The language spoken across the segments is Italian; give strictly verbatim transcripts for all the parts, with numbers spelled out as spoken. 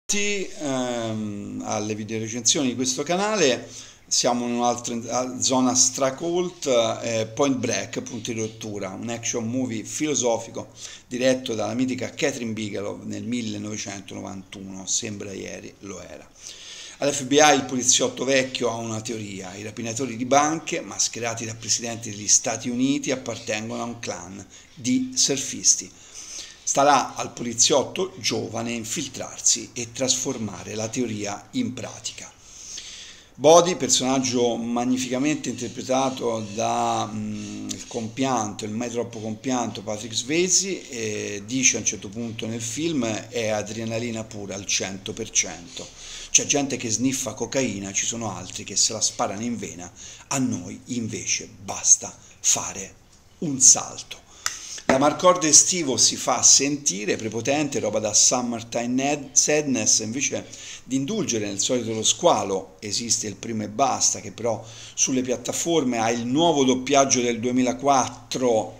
Ehm, alle videorecensioni di questo canale. Siamo in un'altra zona stracult, eh, Point Break, punto di rottura, un action movie filosofico diretto dalla mitica Catherine Bigelow nel millenovecentonovantuno, sembra ieri, lo era. All'F B I il poliziotto vecchio ha una teoria: i rapinatori di banche, mascherati da presidenti degli Stati Uniti, appartengono a un clan di surfisti. Starà al poliziotto giovane infiltrarsi e trasformare la teoria in pratica. Bodhi, personaggio magnificamente interpretato da mm, il compianto, il mai troppo compianto Patrick Swayze, eh, dice a un certo punto nel film: è adrenalina pura al cento per cento. C'è gente che sniffa cocaina, ci sono altri che se la sparano in vena, a noi invece basta fare un salto. L'amarcord estivo si fa sentire, prepotente, roba da Summertime Sadness. Invece di indulgere nel solito lo squalo, esiste il primo e basta, che però sulle piattaforme ha il nuovo doppiaggio del duemilaquattro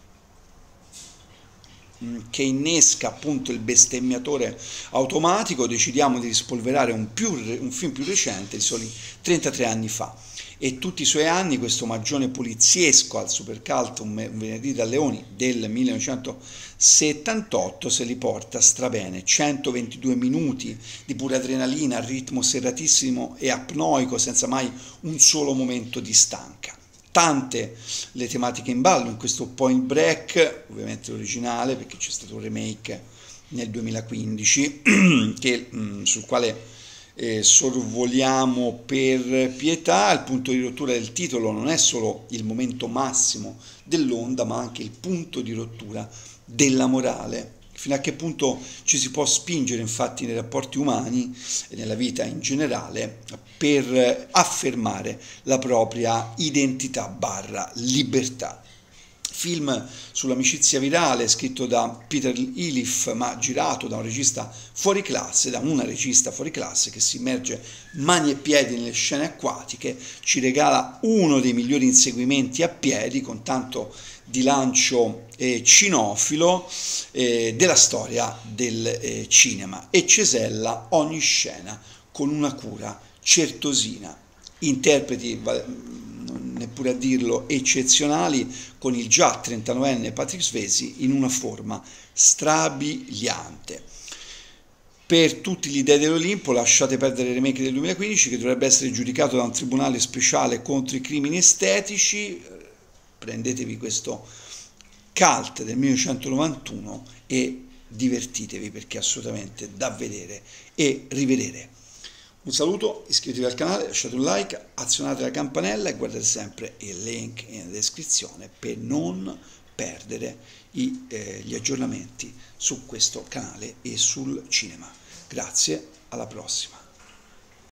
che innesca appunto il bestemmiatore automatico. Decidiamo di rispolverare un, più, un film più recente, di soli trentatré anni fa. E tutti i suoi anni questo magione poliziesco al supercult Un venerdì da leoni del millenovecentosettantotto se li porta strabene. centoventidue minuti di pura adrenalina a ritmo serratissimo e apnoico, senza mai un solo momento di stanca. Tante le tematiche in ballo in questo Point Break, ovviamente l'originale, perché c'è stato un remake nel duemilaquindici che, sul quale Eh, sorvoliamo per pietà. Il punto di rottura del titolo non è solo il momento massimo dell'onda, ma anche il punto di rottura della morale. Fino a che punto ci si può spingere infatti nei rapporti umani e nella vita in generale per affermare la propria identità barra libertà. Film sull'amicizia virale, scritto da Peter Iliff, ma girato da un regista fuori classe, da una regista fuori classe che si immerge mani e piedi nelle scene acquatiche, ci regala uno dei migliori inseguimenti a piedi, con tanto di lancio eh, cinofilo, eh, della storia del eh, cinema, e cesella ogni scena con una cura certosina. Interpreti, neppure a dirlo, eccezionali, con il già trentanovenne Patrick Swayze in una forma strabiliante. Per tutti gli dei dell'Olimpo lasciate perdere il remake del duemilaquindici, che dovrebbe essere giudicato da un tribunale speciale contro i crimini estetici. Prendetevi questo cult del millenovecentonovantuno e divertitevi, perché è assolutamente da vedere e rivedere. Un saluto, iscrivetevi al canale, lasciate un like, azionate la campanella e guardate sempre il link in descrizione per non perdere i, eh, gli aggiornamenti su questo canale e sul cinema. Grazie, alla prossima.